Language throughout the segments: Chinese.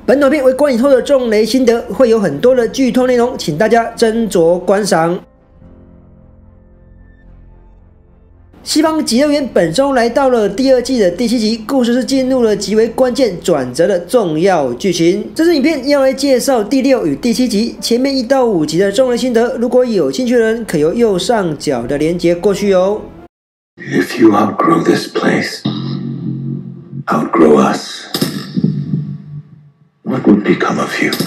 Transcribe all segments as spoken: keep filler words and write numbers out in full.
本短片为观影后的重雷心得，会有很多的剧透内容，请大家斟酌观赏。 西方极乐园本周来到了第二季的第七集，故事是进入了极为关键转折的重要剧情。这支影片要来介绍第六与第七集，前面一到五集的重雷心得，如果有兴趣的人，可由右上角的连结过去哦。 If you outgrow this place, outgrow us, what would become of you?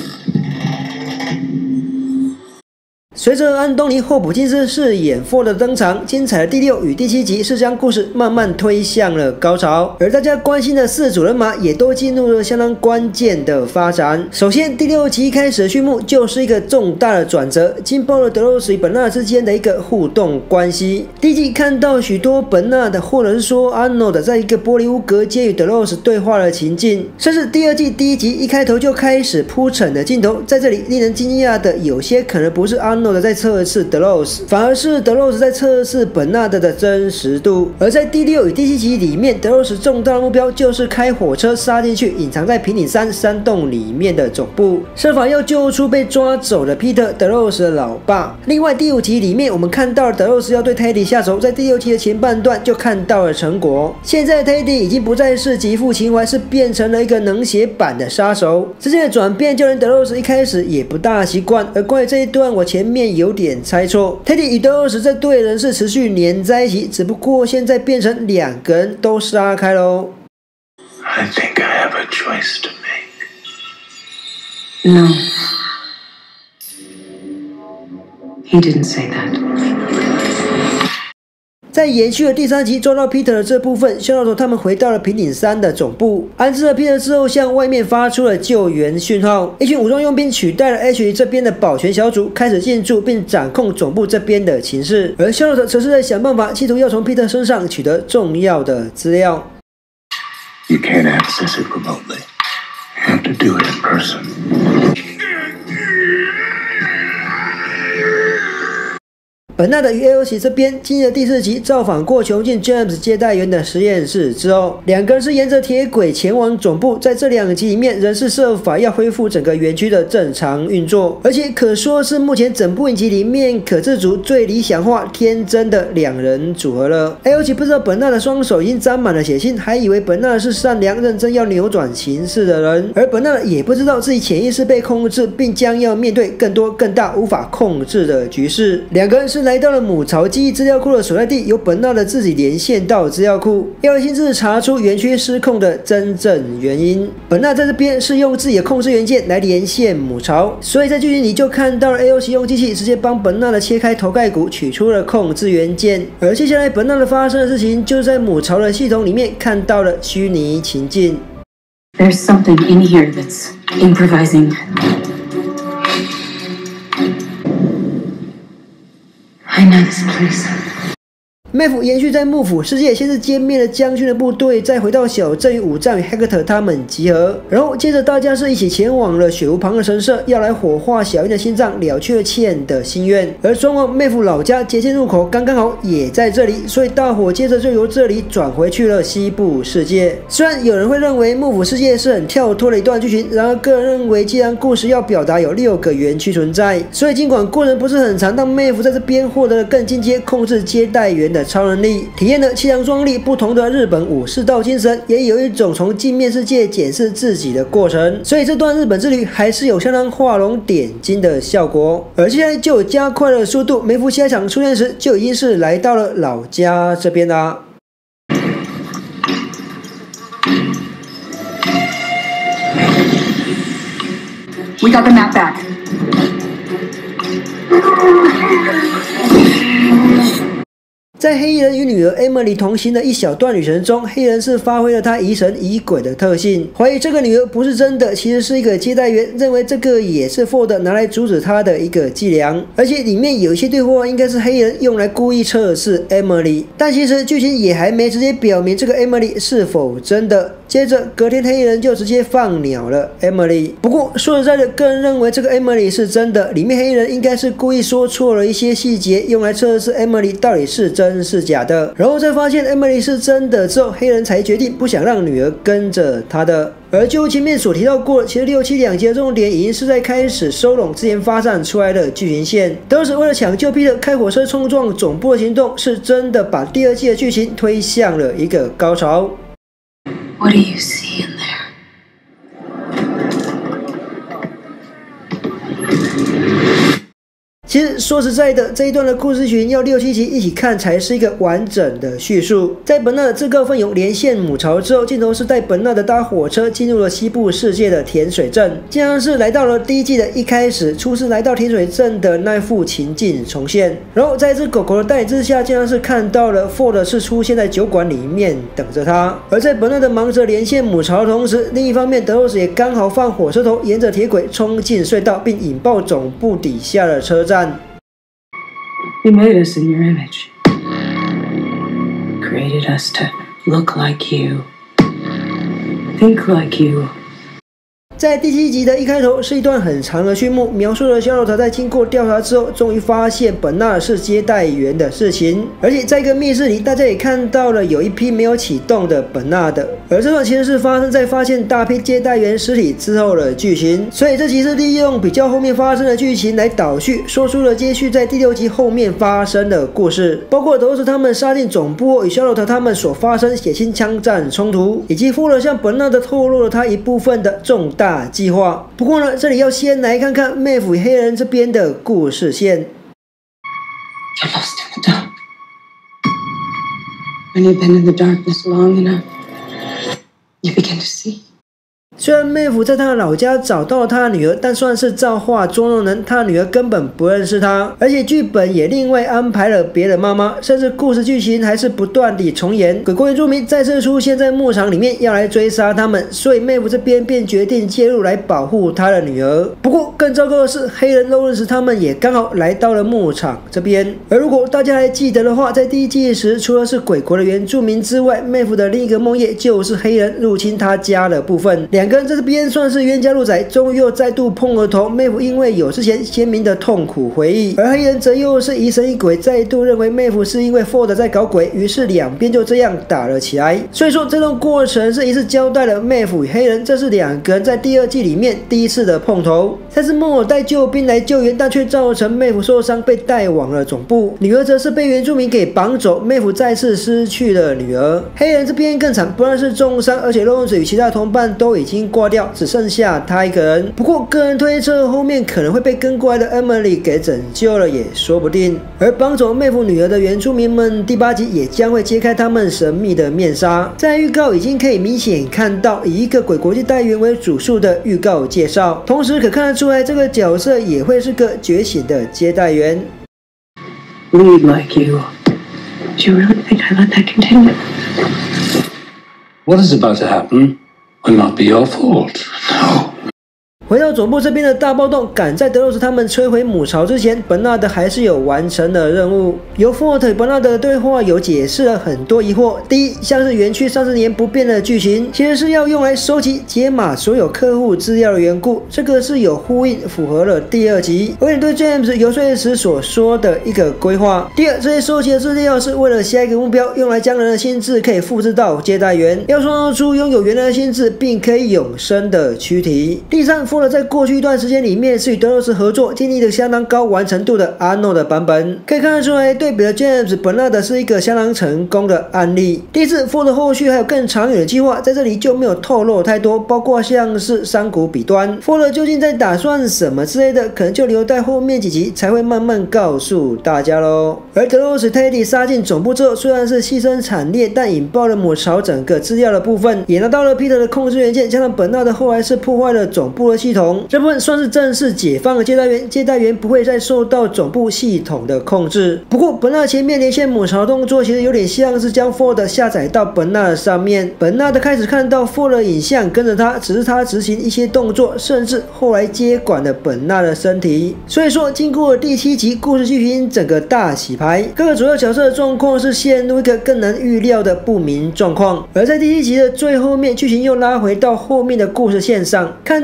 随着安东尼·霍普金斯饰演 Ford 的登场，精彩的第六与第七集是将故事慢慢推向了高潮，而大家关心的四组人马也都进入了相当关键的发展。首先，第六集一开始的序幕就是一个重大的转折，惊爆了德洛斯与本纳之间的一个互动关系。第一集看到许多本纳的或者是说 Arnold 在一个玻璃屋隔间与德洛斯对话的情境，甚至第二季第一集一开头就开始铺陈的镜头，在这里令人惊讶的有些可能不是 Arnold 在测试德洛斯，反而是德洛斯在测试本纳德的真实度。而在第六与第七集里面，德洛斯重大的目标就是开火车杀进去隐藏在平顶山山洞里面的总部，设法要救出被抓走的 Peter 德洛斯的老爸。另外第五集里面，我们看到了德洛斯要对 Teddy 下手，在第六集的前半段就看到了成果。现在 Teddy 已经不再是极富情怀，是变成了一个能写版的杀手。之间的转变就连德洛斯一开始也不大习惯。而关于这一段，我前面有点猜错 ，Teddy 与德洛斯这对人是持续黏在一起，只不过现在变成两个人都杀开喽。 I think I have a choice to make. No. He didn't say that. 在延续了第三集抓到 Peter 的这部分，修道士他们回到了平顶山的总部，安置了 Peter 之后，向外面发出了救援讯号。一群武装佣兵取代了 H 这边的保全小组，开始进驻并掌控总部这边的情势，而修道士则是在想办法，企图要从 Peter 身上取得重要的资料。 You can't access it remotely. You have to do it in person. 本纳德与 A O C 这边经历了第四集造访过囚禁 James 接待员的实验室之后，两个人是沿着铁轨前往总部。在这两集里面，仍是设法要恢复整个园区的正常运作，而且可说是目前整部影集里面可自主、最理想化、天真的两人组合了。A O C 不知道本纳的双手已经沾满了血腥，还以为本纳是善良、认真要扭转形势的人，而本纳也不知道自己潜意识被控制，并将要面对更多更大无法控制的局势。两个人是来到了母巢记忆资料库的所在地，由本纳德自己连线到资料库，要亲自查出园区失控的真正原因。本纳在这边是用自己的控制元件来连线母巢，所以在剧情里就看到了 A O C 用机器直接帮本纳德切开头盖骨，取出了控制元件。而接下来本纳德发生的事情，就是在母巢的系统里面看到了虚拟情境。 There's something in here that's improvising. I know this place. Maeve 延续在幕府世界，先是歼灭了将军的部队，再回到小镇与武藏与 Hector 他们集合，然后接着大家是一起前往了雪湖旁的神社，要来火化小樱的心脏，了却茜的心愿。而双方 Maeve 老家捷径入口刚刚好也在这里，所以大伙接着就由这里转回去了西部世界。虽然有人会认为幕府世界是很跳脱的一段剧情，然而个人认为，既然故事要表达有六个园区存在，所以尽管过程不是很长，但 Maeve 在这边获得了更进阶控制接待员的超能力，体验了凄凉壮丽不同的日本武士道精神，也有一种从镜面世界检视自己的过程。所以这段日本之旅还是有相当画龙点睛的效果。而接下来就有加快了速度，梅芙下一场出现时就已经是来到了老家这边啦。 We got the map back. 在黑衣人与女儿 Emily 同行的一小段旅程中，黑人是发挥了他疑神疑鬼的特性，怀疑这个女儿不是真的，其实是一个接待员，认为这个也是 Ford 拿来阻止他的一个伎俩。而且里面有一些对话应该是黑人用来故意测试 Emily， 但其实剧情也还没直接表明这个 Emily 是否真的。接着隔天黑衣人就直接放鸟了 Emily。不过说实在的，个人认为这个 Emily 是真的，里面黑衣人应该是故意说错了一些细节，用来测试 Emily 到底是真真是假的。然后再发现 Emily 是真的之后，黑人才决定不想让女儿跟着他的。而就前面所提到过，其实六七两集的重点已经是在开始收拢之前发展出来的剧情线。当时为了抢救 Peter 开火车冲撞总部的行动，是真的把第二季的剧情推向了一个高潮。 What do you see in there? 其实说实在的，这一段的故事群要六七集一起看才是一个完整的叙述。在本纳的自告奋勇连线母巢之后，镜头是带本纳的搭火车进入了西部世界的甜水镇，竟然是来到了第一季的一开始，初次来到甜水镇的那幅情境重现。然后在一只狗狗的带领之下，竟然是看到了 Ford 是出现在酒馆里面等着他。而在本纳的忙着连线母巢的同时，另一方面德罗斯也刚好放火车头沿着铁轨冲进隧道，并引爆总部底下的车站。 You made us in your image. Created us to look like you, think like you. 在第七集的一开头是一段很长的序幕，描述了夏洛特在经过调查之后，终于发现本纳是接待员的事情。而且在一个密室里，大家也看到了有一批没有启动的本纳的。而这段其实是发生在发现大批接待员尸体之后的剧情，所以这集是利用比较后面发生的剧情来导叙，说出了接续在第六集后面发生的故事，包括都是他们杀进总部后与夏洛特他们所发生血腥枪战冲突，以及富了向本纳的透露了他一部分的重大计划。不过呢，这里要先来看看妹夫与黑人这边的故事线。 You're lost in the dark. When you've been in the darkness long enough, you begin to see. 虽然妹夫在他的老家找到了他的女儿，但算是造化捉弄人，他的女儿根本不认识他，而且剧本也另外安排了别的妈妈，甚至故事剧情还是不断地重演。鬼国原住民再次出现在牧场里面，要来追杀他们，所以妹夫这边便决定介入来保护他的女儿。不过更糟糕的是，黑人肉认识他们也刚好来到了牧场这边。而如果大家还记得的话，在第一季时，除了是鬼国的原住民之外，妹夫的另一个梦魇就是黑人入侵他家的部分。两个人在这边算是冤家路窄，终于又再度碰了头。妹夫因为有之前鲜明的痛苦回忆，而黑人则又是疑神疑鬼，再度认为妹夫是因为 Ford 在搞鬼，于是两边就这样打了起来。所以说这段过程是一次交代了妹夫与黑人，这是两个人在第二季里面第一次的碰头。但是莫尔带救兵来救援，但却造成妹夫受伤，被带往了总部。女儿则是被原住民给绑走，妹夫再次失去了女儿。黑人这边更惨，不但是重伤，而且洛恩与其他同伴都已经挂掉，只剩下他一个人。不过个人推测后面可能会被跟过来的 Emily 给拯救了也说不定。而绑走妹夫女儿的原住民们，第八集也将会揭开他们神秘的面纱。在预告已经可以明显看到以一个鬼国际代言为主述的预告介绍，同时可看得出来这个角色也会是个觉醒的接待员。 Lead like you. Do you really think I let that continue? What is about to happen will not be your fault. No. 回到总部这边的大暴动，赶在德罗斯他们摧毁母巢之前，本纳德还是有完成了任务。由 Ford 与本纳德的对话有解释了很多疑惑。第一，像是园区三十年不变的剧情，其实是要用来收集解码所有客户资料的缘故，这个是有呼应，符合了第二集有点对 James 游说时所说的一个规划。第二，这些收集的资料是为了下一个目标，用来将人的心智可以复制到接待员，要创造出拥有原来的心智并可以永生的躯体。第三， Ford 在过去一段时间里面是与德罗斯合作，建立了相当高完成度的阿诺的版本，可以看得出来，对比了 James 本纳德是一个相当成功的案例。第四 ，Ford 后续还有更长远的计划，在这里就没有透露太多，包括像是山谷彼端 ，Ford 究竟在打算什么之类的，可能就留待后面几集才会慢慢告诉大家喽。而德罗斯 Teddy 杀进总部之后，虽然是牺牲惨烈，但引爆了母巢整个资料的部分，也拿到了 Peter 的控制元件，加上本纳德后来是破坏了总部的系统。 这部分算是正式解放了接待员，接待员不会再受到总部系统的控制。不过，本纳前面连线母巢的动作其实有点像是将 Ford 下载到本纳上面。本纳的开始看到 Ford 的影像，跟着他，只是他执行一些动作，甚至后来接管了本纳的身体。所以说，经过第七集故事剧情整个大洗牌，各个主要角色的状况是陷入一个更难预料的不明状况。而在第七集的最后面，剧情又拉回到后面的故事线上，看到了肖洛特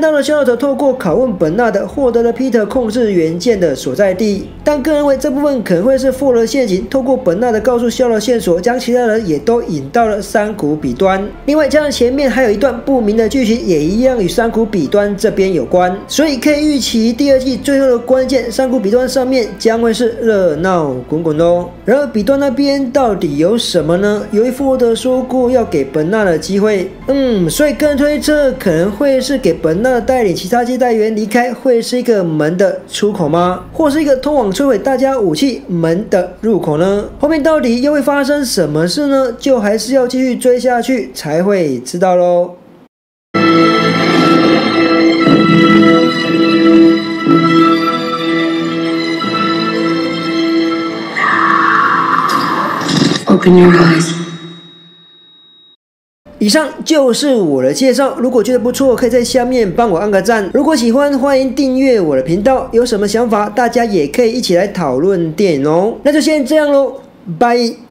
者透过拷问本纳的获得了 Peter 控制元件的所在地。但个人认为这部分可能会是霍勒陷阱，透过本纳的告诉肖的线索，将其他人也都引到了山谷彼端。另外，加上前面还有一段不明的剧情，也一样与山谷彼端这边有关，所以可以预期第二季最后的关键，山谷彼端上面将会是热闹滚滚咯。然而彼端那边到底有什么呢？由于霍德说过要给本纳的机会，嗯，所以个人推测可能会是给本纳带领其他接待员离开，会是一个门的出口吗？或是一个通往摧毁大家武器门的入口呢？后面到底又会发生什么事呢？就还是要继续追下去才会知道咯。 Open your eyes. 以上就是我的介绍，如果觉得不错，可以在下面帮我按个赞。如果喜欢，欢迎订阅我的频道。有什么想法，大家也可以一起来讨论电影哦。那就先这样咯，拜。